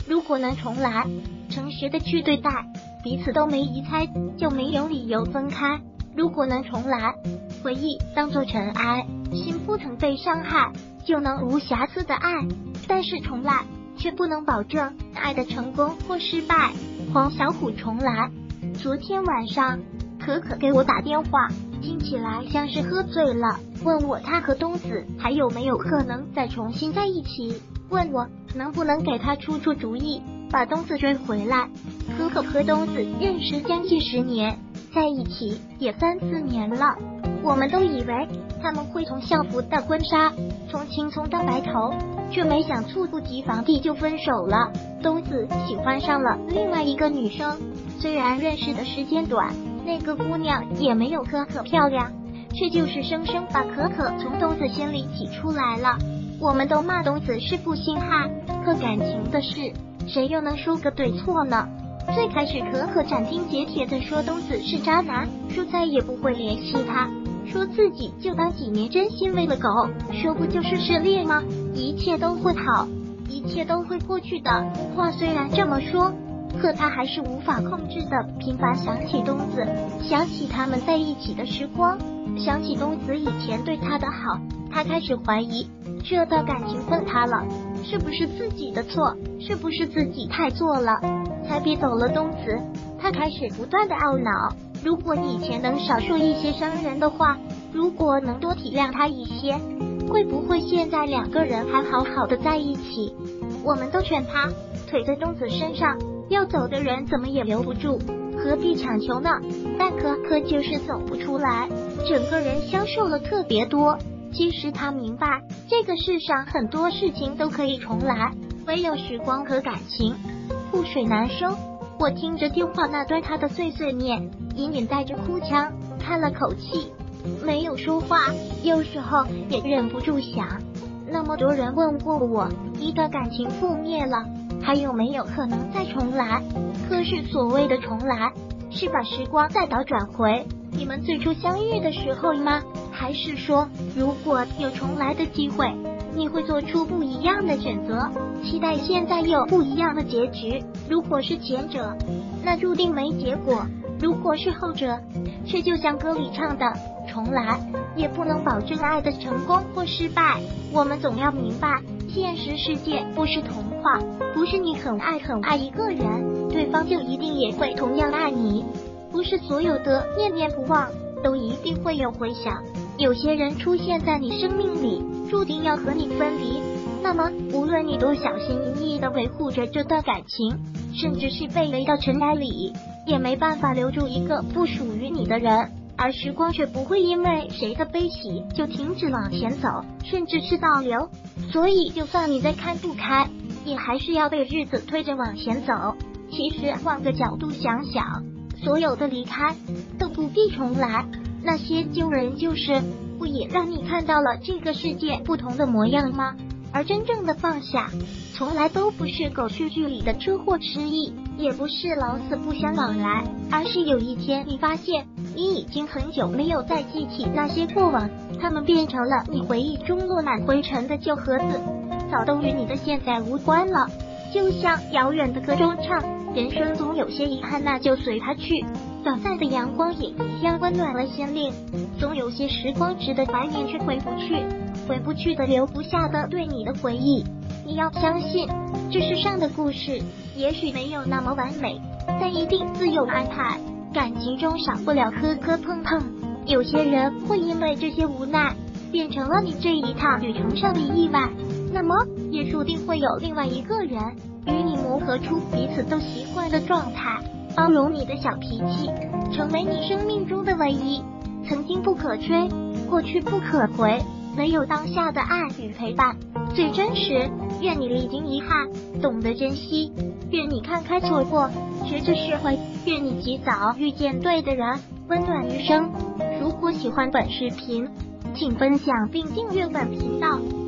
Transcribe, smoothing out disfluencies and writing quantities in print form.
如果能重来，诚实的去对待，彼此都没疑猜，就没有理由分开。如果能重来，回忆当作尘埃，心不曾被伤害，就能无瑕疵的爱。但是重来却不能保证爱的成功或失败。黄小虎重来。昨天晚上可可给我打电话，听起来像是喝醉了，问我他和东子还有没有可能再重新在一起，问我能不能给他出主意，把东子追回来。可可和东子认识将近10年，在一起也3、4年了。我们都以为他们会从校服到婚纱，从青葱到白头，却没想猝不及防地就分手了。东子喜欢上了另外一个女生，虽然认识的时间短，那个姑娘也没有可可漂亮，却就是生生把可可从东子心里挤出来了。我们都骂东子是负心汉，可感情的事，谁又能说个对错呢？最开始可可斩钉截铁地说东子是渣男，说再也不会联系他，说自己就当几年真心喂了狗，说不就是失恋吗？一切都会好，一切都会过去的。话虽然这么说，可他还是无法控制的频繁想起东子，想起他们在一起的时光，想起东子以前对他的好。他开始怀疑这段感情分他了，是不是自己的错？是不是自己太做了，才逼走了东子？他开始不断的懊恼，如果你以前能少说一些伤人的话，如果能多体谅他一些，会不会现在2个人还好好的在一起？我们都劝他腿在东子身上，要走的人怎么也留不住，何必强求呢？但可可就是走不出来，整个人消瘦了特别多。其实他明白，这个世上很多事情都可以重来，唯有时光和感情，覆水难收。我听着电话那端他的碎碎念，隐隐带着哭腔，叹了口气，没有说话，有时候也忍不住想，那么多人问过我，一段感情覆灭了，还有没有可能再重来？可是所谓的重来，是把时光再倒转回你们最初相遇的时候吗？还是说，如果有重来的机会，你会做出不一样的选择，期待现在有不一样的结局？如果是前者，那注定没结果；如果是后者，却就像歌里唱的，重来也不能保证爱的成功或失败。我们总要明白，现实世界不是童话，不是你很爱一个人，对方就一定也会同样爱你，不是所有的念念不忘都一定会有回响。有些人出现在你生命里，注定要和你分离，那么无论你多小心翼翼地维护着这段感情，甚至是被围到尘埃里，也没办法留住一个不属于你的人。而时光却不会因为谁的悲喜就停止往前走，甚至是倒流。所以就算你再看不开，也还是要被日子推着往前走。其实换个角度想想，所有的离开都不必重来，那些旧人旧事，不也让你看到了这个世界不同的模样吗？而真正的放下，从来都不是狗血剧里的车祸失忆，也不是老死不相往来，而是有一天你发现，你已经很久没有再记起那些过往，它们变成了你回忆中落满灰尘的旧盒子，早都与你的现在无关了。就像遥远的歌中唱，人生总有些遗憾，那就随它去，短暂的阳光也一样温暖了心灵。总有些时光值得怀念，却回不去的，留不下的对你的回忆。你要相信，这世上的故事也许没有那么完美，但一定自有安排。感情中少不了磕磕碰碰，有些人会因为这些无奈，变成了你这一趟旅程上的意外，那么也注定会有另外一个人与你磨合出彼此都习惯的状态，包容你的小脾气，成为你生命中的唯一。曾经不可追，过去不可回，唯有当下的爱与陪伴最真实。愿你历经遗憾，懂得珍惜；愿你看开错过，学着释怀；愿你及早遇见对的人，温暖余生。如果喜欢本视频，请分享并订阅本频道。